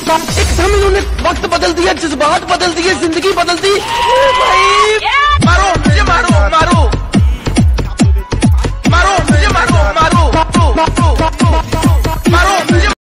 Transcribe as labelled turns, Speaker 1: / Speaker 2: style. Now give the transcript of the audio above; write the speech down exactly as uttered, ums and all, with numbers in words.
Speaker 1: एकदम इन्होंने वक्त बदल दिया, जज्बात बदल दिए, जिंदगी बदल दी। भाई